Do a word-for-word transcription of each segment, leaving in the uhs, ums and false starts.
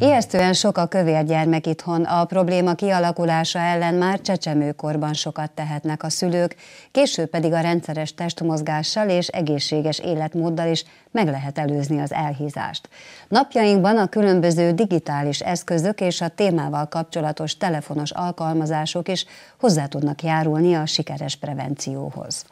Ijesztően sok a kövér gyermek itthon. A probléma kialakulása ellen már csecsemőkorban sokat tehetnek a szülők, később pedig a rendszeres testmozgással és egészséges életmóddal is meg lehet előzni az elhízást. Napjainkban a különböző digitális eszközök és a témával kapcsolatos telefonos alkalmazások is hozzá tudnak járulni a sikeres prevencióhoz.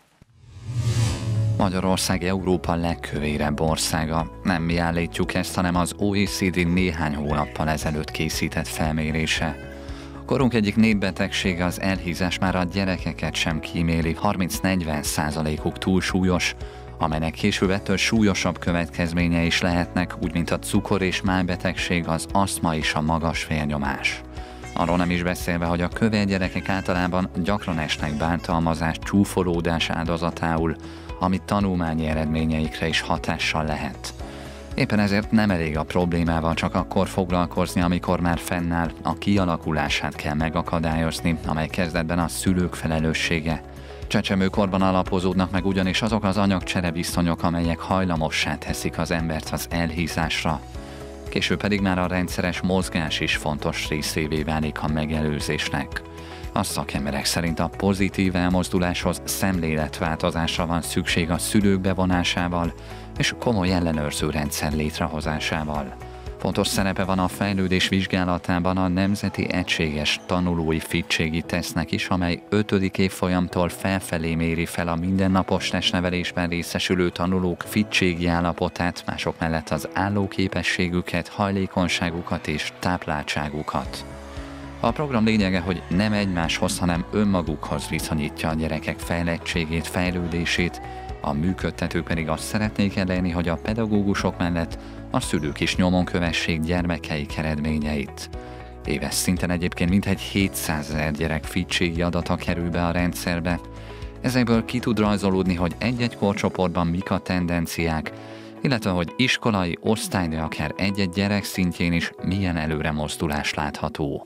Magyarország Európa legkövérebb országa. Nem mi állítjuk ezt, hanem az o e cé dé néhány hónappal ezelőtt készített felmérése. Korunk egyik népbetegsége az elhízás, már a gyerekeket sem kíméli, harminc-negyven százalékuk túlsúlyos, amelynek később ettől súlyosabb következményei is lehetnek, úgy mint a cukor- és májbetegség, az asztma és a magas vérnyomás. Arról nem is beszélve, hogy a kövér gyerekek általában gyakran esnek bántalmazás, csúfolódás áldozatául, ami tanulmányi eredményeikre is hatással lehet. Éppen ezért nem elég a problémával csak akkor foglalkozni, amikor már fennáll, a kialakulását kell megakadályozni, amely kezdetben a szülők felelőssége. Csecsemőkorban alapozódnak meg ugyanis azok az anyagcsere viszonyok, amelyek hajlamossá teszik az embert az elhízásra. Később pedig már a rendszeres mozgás is fontos részévé válik a megelőzésnek. A szakemberek szerint a pozitív elmozduláshoz szemléletváltozásra van szükség a szülők bevonásával és komoly ellenőrző rendszer létrehozásával. Fontos szerepe van a fejlődés vizsgálatában a Nemzeti Egységes Tanulói Fittségi Tesztnek is, amely ötödik évfolyamtól felfelé méri fel a mindennapos testnevelésben részesülő tanulók fittségi állapotát, mások mellett az állóképességüket, hajlékonyságukat és tápláltságukat. A program lényege, hogy nem egymáshoz, hanem önmagukhoz viszonyítja a gyerekek fejlettségét, fejlődését, a működtetők pedig azt szeretnék elérni, hogy a pedagógusok mellett a szülők is nyomon kövessék gyermekeik eredményeit. Éves szinten egyébként mintegy hétszázezer gyerek fittségi adata kerül be a rendszerbe. Ezekből ki tud rajzolódni, hogy egy-egy korcsoportban mik a tendenciák, illetve hogy iskolai, osztály, de akár egy-egy gyerek szintjén is milyen előremozdulás látható.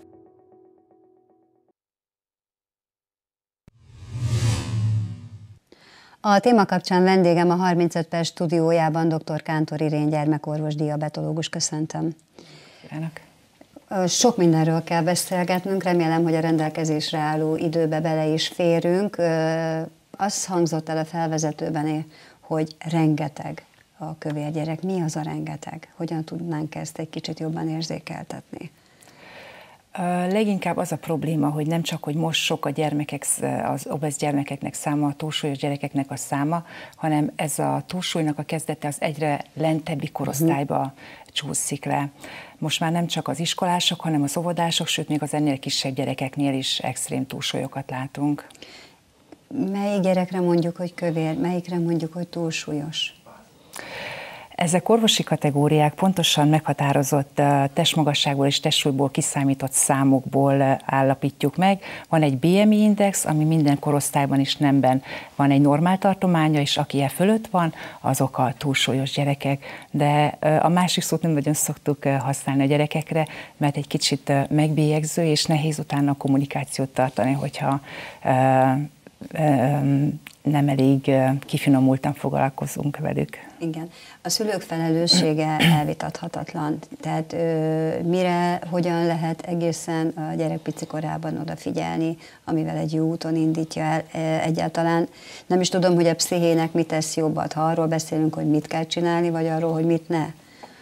A téma kapcsán vendégem a harmincöt perc stúdiójában dr. Kántor Irén gyermekorvos diabetológus. Köszöntöm. Kívánok. Sok mindenről kell beszélgetnünk, remélem, hogy a rendelkezésre álló időbe bele is férünk. Az hangzott el a felvezetőben, hogy rengeteg a kövér gyerek. Mi az a rengeteg? Hogyan tudnánk ezt egy kicsit jobban érzékeltetni? Leginkább az a probléma, hogy nem csak, hogy most sok a gyermekek, az obez gyermekeknek száma, a túlsúlyos gyerekeknek a száma, hanem ez a túlsúlynak a kezdete az egyre lentebbi korosztályba uh-huh. csúszik le. Most már nem csak az iskolások, hanem az óvodások, sőt még az ennél kisebb gyerekeknél is extrém túlsúlyokat látunk. Melyik gyerekre mondjuk, hogy kövér, melyikre mondjuk, hogy túlsúlyos? Ezek orvosi kategóriák pontosan meghatározott testmagasságból és testsúlyból kiszámított számokból állapítjuk meg. Van egy bé em i index, ami minden korosztályban és nemben van egy normál tartománya, és aki e fölött van, azok a túlsúlyos gyerekek. De a másik szót nem nagyon szoktuk használni a gyerekekre, mert egy kicsit megbélyegző, és nehéz utána a kommunikációt tartani, hogyha nem elég kifinomultan foglalkozunk velük. Igen. A szülők felelőssége elvitathatatlan. Tehát ö, mire, hogyan lehet egészen a gyerek pici korában odafigyelni, amivel egy jó úton indítja el e, egyáltalán. Nem is tudom, hogy a pszichének mit tesz jobbat, ha arról beszélünk, hogy mit kell csinálni, vagy arról, hogy mit ne.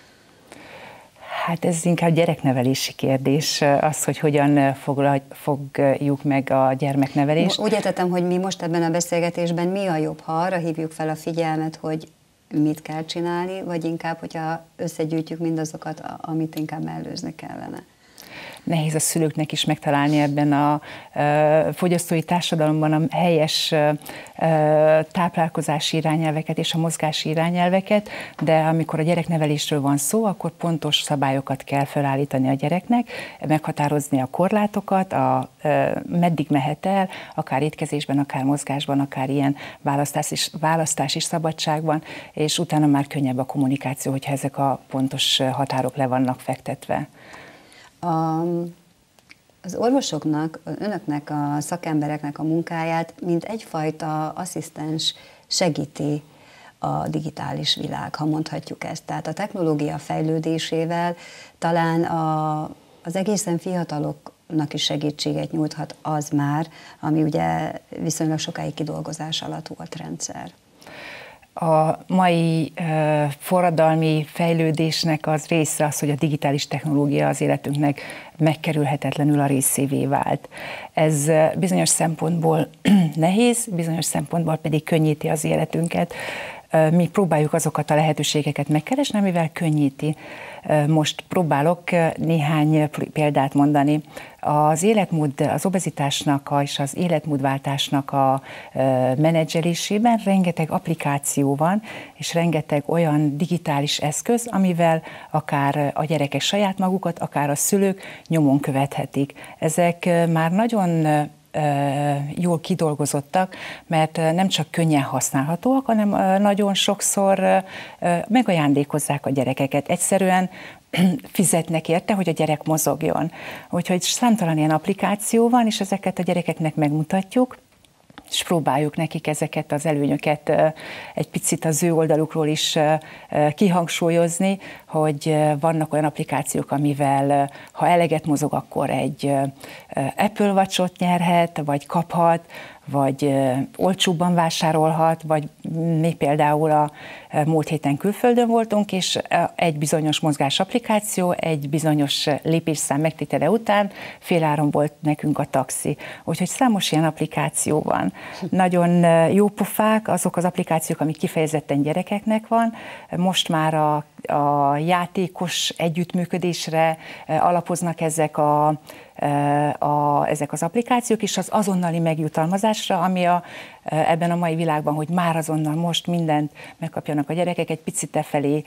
Hát ez inkább gyereknevelési kérdés, az, hogy hogyan fogjuk meg a gyermeknevelést. Úgy értettem, hogy mi most ebben a beszélgetésben mi a jobb, ha arra hívjuk fel a figyelmet, hogy mit kell csinálni, vagy inkább, hogyha összegyűjtjük mindazokat, amit inkább mellőzni kellene. Nehéz a szülőknek is megtalálni ebben a uh, fogyasztói társadalomban a helyes uh, táplálkozási irányelveket és a mozgási irányelveket, de amikor a gyereknevelésről van szó, akkor pontos szabályokat kell felállítani a gyereknek, meghatározni a korlátokat, a, uh, meddig mehet el, akár étkezésben, akár mozgásban, akár ilyen választási, választási szabadságban, és utána már könnyebb a kommunikáció, hogyha ezek a pontos határok le vannak fektetve. A, az orvosoknak, önöknek, a szakembereknek a munkáját, mint egyfajta asszisztens segíti a digitális világ, ha mondhatjuk ezt. Tehát a technológia fejlődésével talán a, az egészen fiataloknak is segítséget nyújthat az már, ami ugye viszonylag sokáig kidolgozás alatt volt rendszer. A mai uh, forradalmi fejlődésnek az része az, hogy a digitális technológia az életünknek megkerülhetetlenül a részévé vált. Ez uh, bizonyos szempontból nehéz, bizonyos szempontból pedig könnyíti az életünket. Uh, mi próbáljuk azokat a lehetőségeket megkeresni, amivel könnyíti. Uh, most próbálok uh, néhány példát mondani. Az életmód, az obezitásnak és az életmódváltásnak a menedzselésében rengeteg applikáció van, és rengeteg olyan digitális eszköz, amivel akár a gyerekek saját magukat, akár a szülők nyomon követhetik. Ezek már nagyon jól kidolgozottak, mert nem csak könnyen használhatóak, hanem nagyon sokszor megajándékozzák a gyerekeket. Egyszerűen fizetnek érte, hogy a gyerek mozogjon. Úgyhogy számtalan ilyen applikáció van, és ezeket a gyerekeknek megmutatjuk, és próbáljuk nekik ezeket az előnyöket egy picit az ő oldalukról is kihangsúlyozni, hogy vannak olyan applikációk, amivel ha eleget mozog, akkor egy Apple Watch-ot nyerhet, vagy kaphat, vagy olcsóbban vásárolhat, vagy mi például a múlt héten külföldön voltunk, és egy bizonyos mozgás applikáció, egy bizonyos lépésszám megtétele után féláron volt nekünk a taxi. Úgyhogy számos ilyen applikáció van. Nagyon jó pofák azok az applikációk, amik kifejezetten gyerekeknek van. Most már a, a játékos együttműködésre alapoznak ezek a A, ezek az applikációk, és az azonnali megjutalmazásra, ami a, ebben a mai világban, hogy már azonnal most mindent megkapjanak a gyerekek, egy picit e felé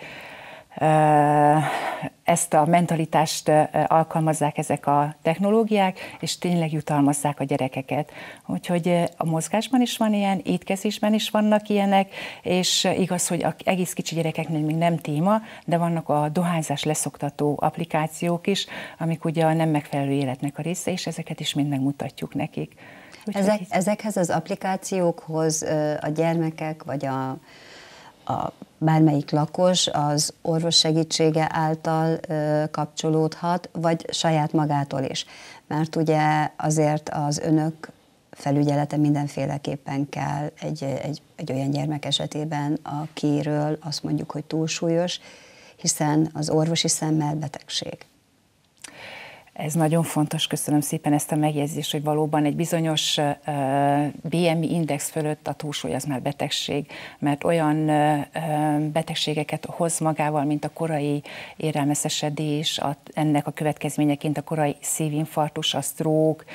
ezt a mentalitást alkalmazzák ezek a technológiák, és tényleg jutalmazzák a gyerekeket. Úgyhogy a mozgásban is van ilyen, étkezésben is vannak ilyenek, és igaz, hogy az egész kicsi gyerekeknél még nem téma, de vannak a dohányzás leszoktató applikációk is, amik ugye a nem megfelelő életnek a része, és ezeket is mind megmutatjuk nekik. Ezek, ezekhez az applikációkhoz a gyermekek, vagy a, a bármelyik lakos az orvos segítsége által ö, kapcsolódhat, vagy saját magától is. Mert ugye azért az önök felügyelete mindenféleképpen kell egy, egy, egy olyan gyermek esetében, akiről azt mondjuk, hogy túlsúlyos, hiszen az orvosi szemmel betegség. Ez nagyon fontos, köszönöm szépen ezt a megjegyzést, hogy valóban egy bizonyos bé em i index fölött a túlsúly az már betegség, mert olyan betegségeket hoz magával, mint a korai érelmeszesedés, ennek a következményeként a korai szívinfarktus, a stroke,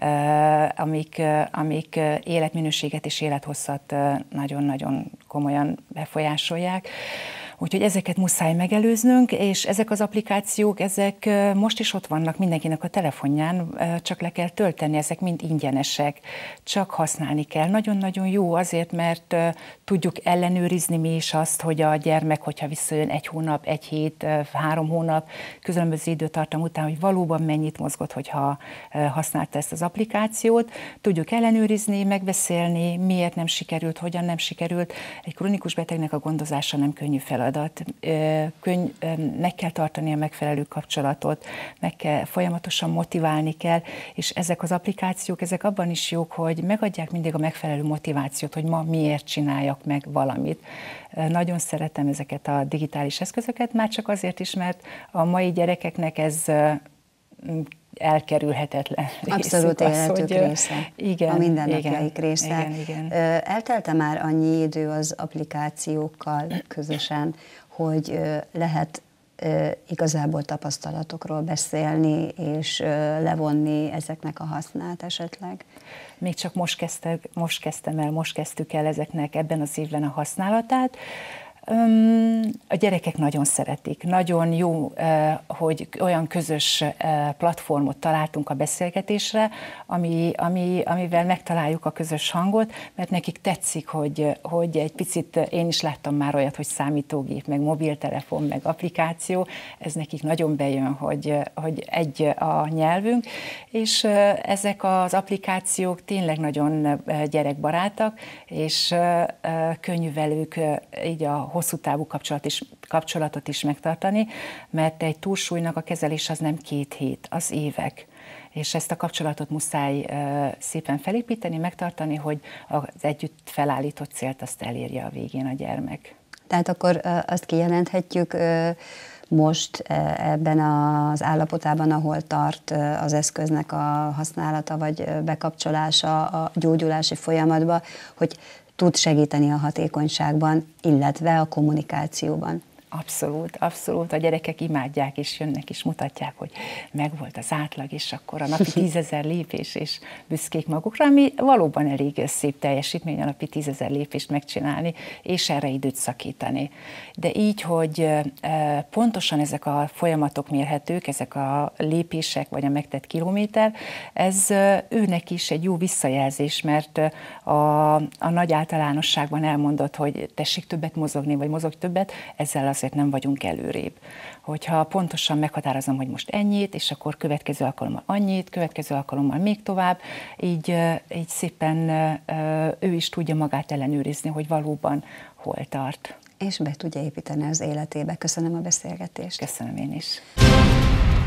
amik, amik életminőséget és élethosszat nagyon-nagyon komolyan befolyásolják. Úgyhogy ezeket muszáj megelőznünk, és ezek az applikációk, ezek most is ott vannak mindenkinek a telefonján, csak le kell tölteni, ezek mind ingyenesek, csak használni kell. Nagyon-nagyon jó azért, mert tudjuk ellenőrizni mi is azt, hogy a gyermek, hogyha visszajön egy hónap, egy hét, három hónap, különböző időtartam után, hogy valóban mennyit mozgott, hogyha használta ezt az applikációt. Tudjuk ellenőrizni, megbeszélni, miért nem sikerült, hogyan nem sikerült. Egy krónikus betegnek a gondozása nem könnyű feladat. Könny, meg kell tartani a megfelelő kapcsolatot, meg kell, folyamatosan motiválni kell, és ezek az applikációk, ezek abban is jók, hogy megadják mindig a megfelelő motivációt, hogy ma miért csináljak meg valamit. Nagyon szeretem ezeket a digitális eszközöket, már csak azért is, mert a mai gyerekeknek ez elkerülhetetlen rész. Abszolút életük az, része, igen, a mindennapjaik igen, része. Igen, igen. Eltelte már annyi idő az applikációkkal közösen, hogy lehet igazából tapasztalatokról beszélni, és levonni ezeknek a hasznát esetleg? Még csak most, kezdte, most kezdtem el, most kezdtük el ezeknek ebben az évben a használatát. A gyerekek nagyon szeretik. Nagyon jó, hogy olyan közös platformot találtunk a beszélgetésre, ami, ami, amivel megtaláljuk a közös hangot, mert nekik tetszik, hogy, hogy egy picit, én is láttam már olyat, hogy számítógép, meg mobiltelefon, meg applikáció, ez nekik nagyon bejön, hogy, hogy egy a nyelvünk, és ezek az applikációk tényleg nagyon gyerekbarátak, és könnyű velük így a hosszú távú kapcsolat is, kapcsolatot is megtartani, mert egy túlsúlynak a kezelés az nem két hét, az évek. És ezt a kapcsolatot muszáj uh, szépen felépíteni, megtartani, hogy az együtt felállított célt azt elérje a végén a gyermek. Tehát akkor uh, azt kijelenthetjük uh, most uh, ebben az állapotában, ahol tart uh, az eszköznek a használata vagy bekapcsolása a gyógyulási folyamatba, hogy tud segíteni a hatékonyságban, illetve a kommunikációban. Abszolút, abszolút. A gyerekek imádják, és jönnek, és mutatják, hogy megvolt az átlag, és akkor a napi tízezer lépés, és büszkék magukra, ami valóban elég szép teljesítmény a napi tízezer lépést megcsinálni, és erre időt szakítani. De így, hogy pontosan ezek a folyamatok mérhetők, ezek a lépések, vagy a megtett kilométer, ez őnek is egy jó visszajelzés, mert a, a nagy általánosságban elmondott, hogy tessék többet mozogni, vagy mozog többet, ezzel az azért nem vagyunk előrébb. Hogyha pontosan meghatározom, hogy most ennyit, és akkor következő alkalommal annyit, következő alkalommal még tovább, így, így szépen ő is tudja magát ellenőrizni, hogy valóban hol tart. És be tudja építeni az életébe. Köszönöm a beszélgetést. Köszönöm én is.